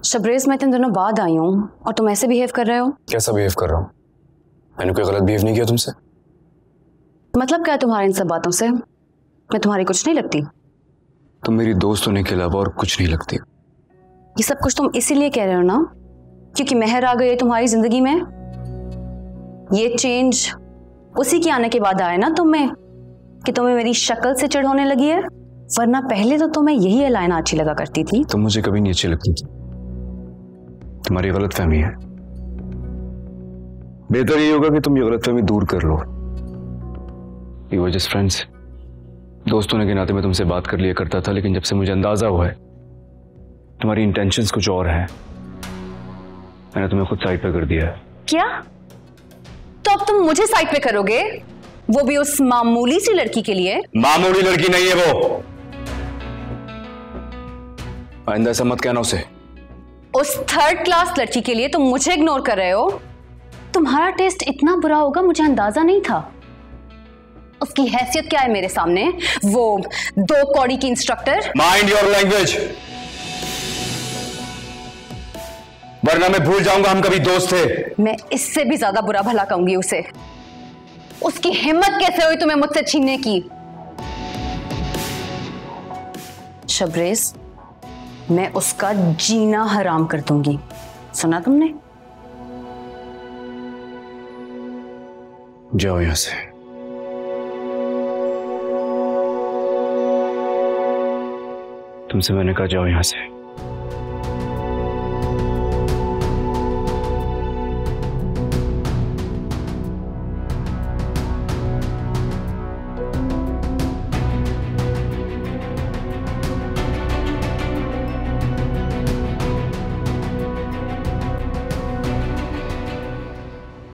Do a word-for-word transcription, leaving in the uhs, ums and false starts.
शबरेज, मैं इतने दिनों बाद आई हूँ और तुम ऐसे बिहेव कर रहे हो। कैसा बिहेव कर रहा हूँ? मैंने कोई गलत बिहेव नहीं किया तुमसे। मतलब क्या है तुम्हारी इन सब बातों से? मैं तुम्हारी कुछ नहीं लगती? तुम मेरी दोस्त होने के अलावा और कुछ नहीं लगती। ये सब कुछ तुम इसीलिए कह रहे हो ना क्योंकि मेहर आ गई है तुम्हारी जिंदगी में? ये चेंज उसी के आने के बाद आया ना तुम में कि तुम्हें मेरी शक्ल से चिढ़ होने लगी है, वरना पहले तो तुम्हें यही लाइन अच्छी लगा करती थी। तुम मुझे कभी नहीं अच्छी लगती थी, तुम्हारी गलतफहमी है। बेहतर ये होगा कि तुम ये गलतफहमी दूर कर लो। You were just friends. दोस्त होने के नाते मैं तुमसे बात कर लिया करता था, लेकिन जब से मुझे अंदाजा हुआ है तुम्हारी इंटेंशंस कुछ और हैं, मैंने तुम्हें खुद साइड पे कर दिया है। क्या? तो अब तुम मुझे साइड पे करोगे, वो भी उस मामूली सी लड़की के लिए? मामूली लड़की नहीं है वो। आइंदा ऐसा मत कहना उसे। उस थर्ड क्लास लड़की के लिए तुम मुझे इग्नोर कर रहे हो? तुम्हारा टेस्ट इतना बुरा होगा मुझे अंदाजा नहीं था। उसकी हैसियत क्या है मेरे सामने? वो दो कौड़ी की इंस्ट्रक्टर। माइंड योर लैंग्वेज, वरना मैं भूल जाऊंगा हम कभी दोस्त थे। मैं इससे भी ज्यादा बुरा भला कहूंगी उसे। उसकी हिम्मत कैसे हुई तुम्हें मुझसे छीनने की? शबरेज, मैं उसका जीना हराम कर दूंगी। सुना तुमने? जाओ यहां से। तुमसे मैंने कहा जाओ यहां से।